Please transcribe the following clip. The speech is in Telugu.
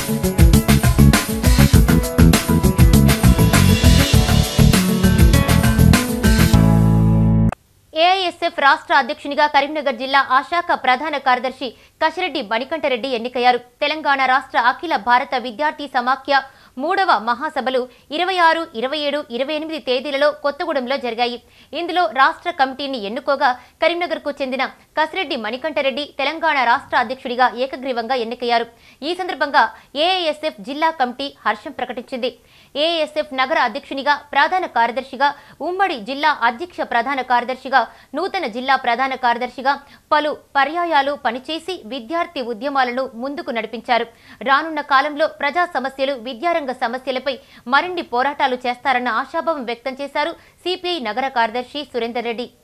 ఏఐఎస్ఎఫ్ రాష్ట్ర అధ్యక్షునిగా కరీంనగర్ జిల్లా ఆశాఖ ప్రధాన కార్యదర్శి కశిరెడ్డి మణికంఠరెడ్డి ఎన్నికయ్యారు. తెలంగాణ రాష్ట్ర అఖిల భారత విద్యార్థి సమాఖ్య 3వ మహాసభలు 26, 27, 28 తేదీలలో కొత్తగూడెంలో జరిగాయి. ఇందులో రాష్ట్ర కమిటీని ఎన్నుకోగా కరీంనగర్కు చెందిన కశిరెడ్డి మణికంఠరెడ్డి తెలంగాణ రాష్ట్ర అధ్యక్షుడిగా ఏకగ్రీవంగా ఎన్నికయ్యారు. ఈ సందర్భంగా ఏఐఎస్ఎఫ్ జిల్లా కమిటీ హర్షం ప్రకటించింది. ఏఐఎస్ఎఫ్ నగర అధ్యక్షునిగా, ప్రధాన కార్యదర్శిగా, ఉమ్మడి జిల్లా అధ్యక్ష ప్రధాన కార్యదర్శిగా, నూతన జిల్లా ప్రధాన కార్యదర్శిగా పలు పర్యాయాలు పనిచేసి విద్యార్థి ఉద్యమాలను ముందుకు నడిపించారు. రానున్న కాలంలో ప్రజా సమస్యలు, విద్యారంగ సమస్యలపై మరిన్ని పోరాటాలు చేస్తారన్న ఆశాభావం వ్యక్తం చేశారు సిపిఐ నగర కార్యదర్శి సురేందర్ రెడ్డి.